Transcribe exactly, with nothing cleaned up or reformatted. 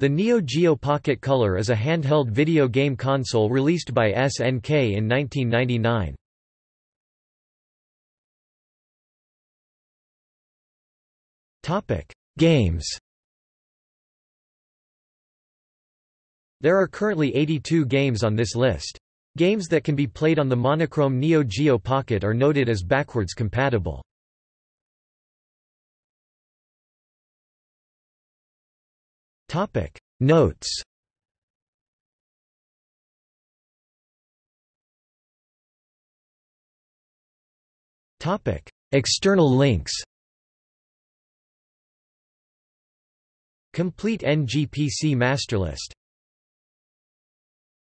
The Neo-Geo Pocket Color is a handheld video game console released by S N K in nineteen ninety-nine. Games. There are currently eighty-two games on this list. Games that can be played on the monochrome Neo-Geo Pocket are noted as backwards compatible. Notes. External links. Complete N G P C master list.